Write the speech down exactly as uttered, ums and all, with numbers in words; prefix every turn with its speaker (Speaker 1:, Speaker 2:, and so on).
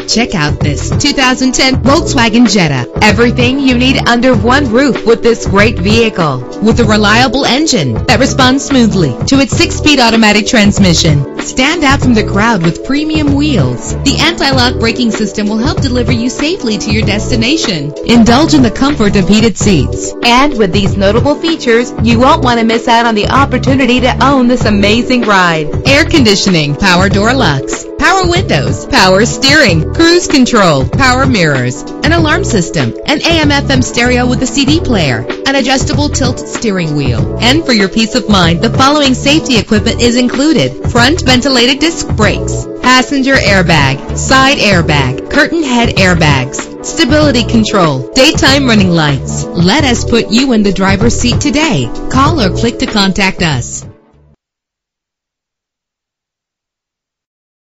Speaker 1: Check out this two thousand ten Volkswagen Jetta. Everything you need under one roof with this great vehicle. With a reliable engine that responds smoothly to its six-speed automatic transmission. Stand out from the crowd with premium wheels. The anti-lock braking system will help deliver you safely to your destination. Indulge in the comfort of heated seats. And with these notable features, you won't want to miss out on the opportunity to own this amazing ride. Air conditioning, power door locks, power windows, power steering, cruise control, power mirrors, an alarm system, an A M F M stereo with a C D player, an adjustable tilt steering wheel. And for your peace of mind, the following safety equipment is included: front ventilated disc brakes, passenger airbag, side airbag, curtain head airbags, stability control, daytime running lights. Let us put you in the driver's seat today. Call or click to contact us.